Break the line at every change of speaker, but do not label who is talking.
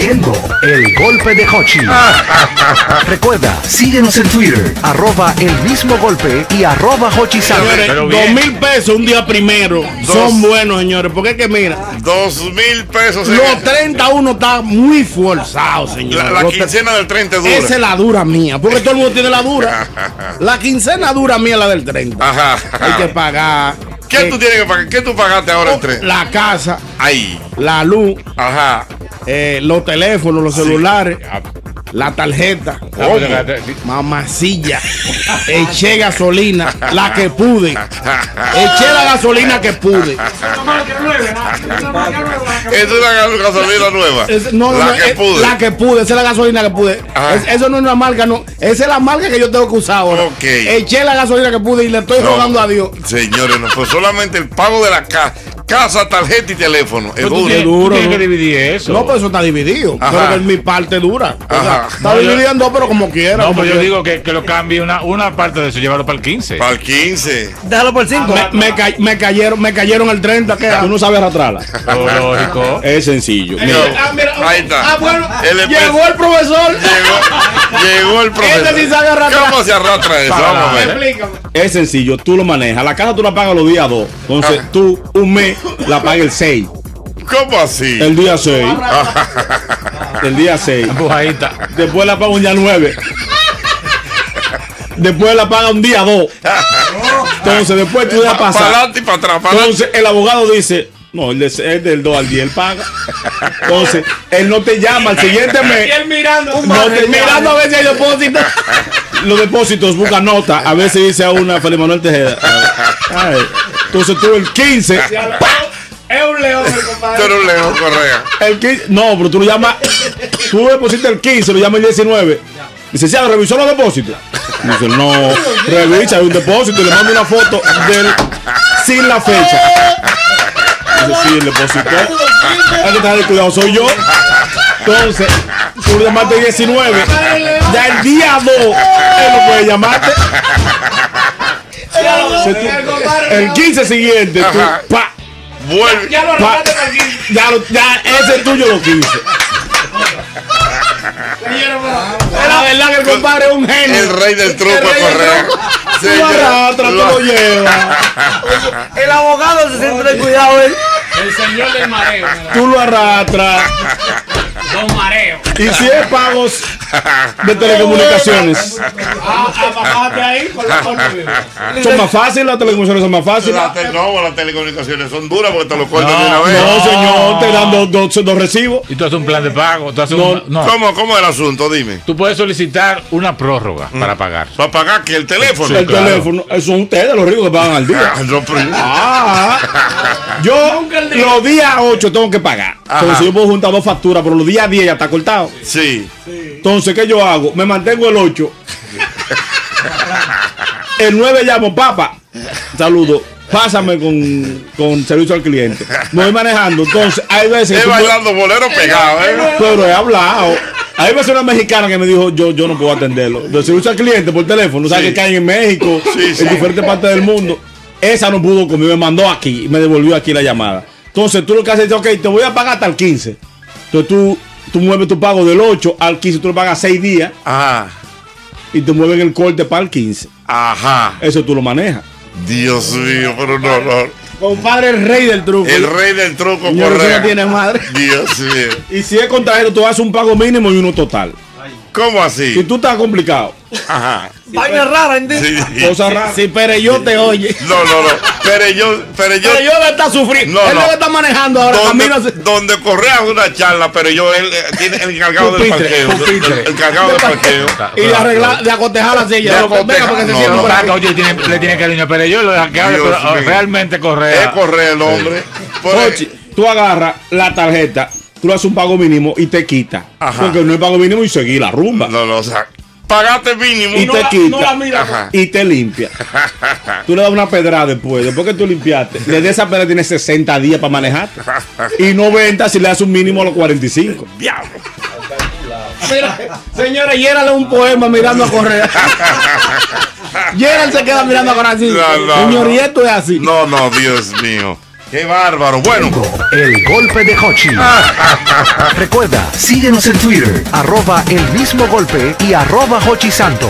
haciendo El Golpe de Hochi. Recuerda, síguenos en Twitter, @El Mismo Golpe y @Hochi Santos.
Señores, 2,000 pesos un día primero son buenos, señores, porque es que mira,
2,000 pesos.
los 30 uno está muy forzado, señor.
La quincena del 30 es dura.
Esa es la dura mía, porque todo el mundo tiene la dura. La quincena dura mía es la del 30.
Ajá.
Hay que pagar.
¿Qué tú tienes que pagar? ¿Qué tú pagaste ahora en 30?
La casa,
Ahí.
la luz,
Ajá.
los teléfonos, los celulares, la tarjeta, mamacilla, eché gasolina, la que pude, eché la gasolina que pude.
Es una gasolina nueva.
La que pude, esa es la gasolina que pude. Eso no es una marca, no. Esa es la marca que yo tengo que usar ahora.
Okay.
Eché la gasolina que pude y le estoy rogando a Dios.
Señores, no, pues solamente el pago de la casa, tarjeta y teléfono. Es duro.
Es duro.
Tienes que dividir eso.
No, pero eso está dividido. Pero que mi parte dura. O sea, está dividido en dos, pero como quiera.
No, pero yo digo que lo cambie una parte de eso, llévalo para el 15.
Para el 15.
Déjalo por 5.
Me cayeron el 30. ¿Qué? Tú no sabes arrastrarla.
Lógico.
Es sencillo.
Mira, ahí está.
Bueno,
El
llegó el profesor.
Llegó el profesor.
Este sí sabe arrastrar.
¿Cómo se arrastra eso? Vamos a ver.
Explícame.
Es sencillo, tú lo manejas. La casa tú la pagas los días 2. Entonces tú un mes la pagas el 6.
¿Cómo así?
El día 6. El día 6.
Empujadita.
Después la paga un día 9. Después la paga un día 2. Entonces después tú dejas pasar.
Para adelante y para atrás.
Entonces el abogado dice: no, es del 2 al 10 él paga. Entonces él no te llama al siguiente mes.
Y él mirando.
Mirando a ver si hay depósitos. Los depósitos buscan nota. A veces dice a una Felipe Manuel Tejeda. Ay, entonces tú el 15.
Es un león, el compadre.
Tú eres un león, Correa.
El 15, no, pero tú lo llamas. Tú depositas el 15, lo llamas el 19. Licenciado, ¿revisó los depósitos? Dice, no, revisa, hay un depósito y le mando una foto sin la fecha. Dice, sí, el depósito. Hay que tener cuidado, soy yo. Entonces, tú le llamaste el 19. Ya el día 2, él no puede llamarte. El 15 siguiente, tú, pa.
Vuelve.
Ya lo arrancaste para el 15.
Ya, ese es tuyo lo 15.
La verdad que el compadre es un genio.
El rey del truco, Correa.
Tú lo arrastras, tú lo llevas.
El abogado se siente de cuidado, ¿eh?
El señor del mareo.
Tú lo arrastras.
Don Mareo.
Y si es pagos de telecomunicaciones,
Bájate ahí con la
son más fáciles, las telecomunicaciones son más fáciles.
No, las telecomunicaciones son duras porque te lo cortan de una vez.
No, señor, te dan dos recibos.
Y tú haces un plan de pago. Tú haces
No.
¿Cómo es el asunto? Dime.
Tú puedes solicitar una prórroga para pagar.
¿Para pagar que el teléfono?
El teléfono, son ustedes los ricos que pagan al día.
No, pero-
Yo los días 8 tengo que pagar. Entonces yo puedo juntar 2 facturas, pero los días 10 ya está cortado.
Sí.
Entonces, ¿qué yo hago? Me mantengo el 8. El 9 llamo, papá. Saludo. Pásame con servicio al cliente. Me voy manejando. Entonces, hay veces
Es bailando bolero pegado, ¿eh?
pero he hablado. Hay veces una mexicana que me dijo, yo no puedo atenderlo. De servicio al cliente por teléfono. ¿Sabes que caen en México?
Sí, sí.
En diferentes partes del mundo. Esa no pudo conmigo. Me mandó aquí y me devolvió aquí la llamada. Entonces, tú lo que haces es, ok, te voy a pagar hasta el 15. Entonces, tú mueves tu pago del 8 al 15. Tú lo pagas 6 días.
Ajá.
Y te mueven el corte para el 15.
Ajá.
Eso tú lo manejas.
Dios mío, pero no.
Compadre, el rey del truco.
El rey del truco,
Señor, eso
Correa.
no tiene madre.
Dios mío.
Y si es contra eso, tú haces un pago mínimo y uno total.
¿Cómo
Si
así?
tú estás complicado,
Ajá.
Vaina rara, ¿entiendes?
Sí.
cosas raras.
Si Pereyó te oye.
No. Pero yo.
Pereyó debe estar sufriendo.
No,
Él
no.
debe estar manejando ahora.
Donde Correa hace una charla, pero yo él tiene el encargado del parqueo. El encargado del parqueo.
Y de arreglar, de acotejar la silla.
De
Venga,
acotejar,
porque se
no,
siente
no.
por ahí.
Oye, le tiene cariño, pero yo lo dejé que hable,
Dios
pero
mío.
realmente Correa.
Es Correa el hombre.
Oye, tú agarras la tarjeta, tú le haces un pago mínimo y te quita.
Ajá.
Porque no es pago mínimo y seguir la rumba.
No, o sea, pagaste mínimo.
Y te quita.
Ajá.
Y te limpia. Tú le das una pedrada después que tú limpiaste. Desde esa pedra tienes 60 días para manejarte. Y 90 si le das un mínimo a los 45.
Diablo.
Mira, señora, hiérale un poema mirando a Correa. Gerald se queda mirando a Correa así.
No.
Señor, y esto es así.
No, Dios mío. Qué bárbaro. Bueno.
El golpe de Hochi. Recuerda, síguenos en Twitter, @elmismogolpe y @HochiSantos.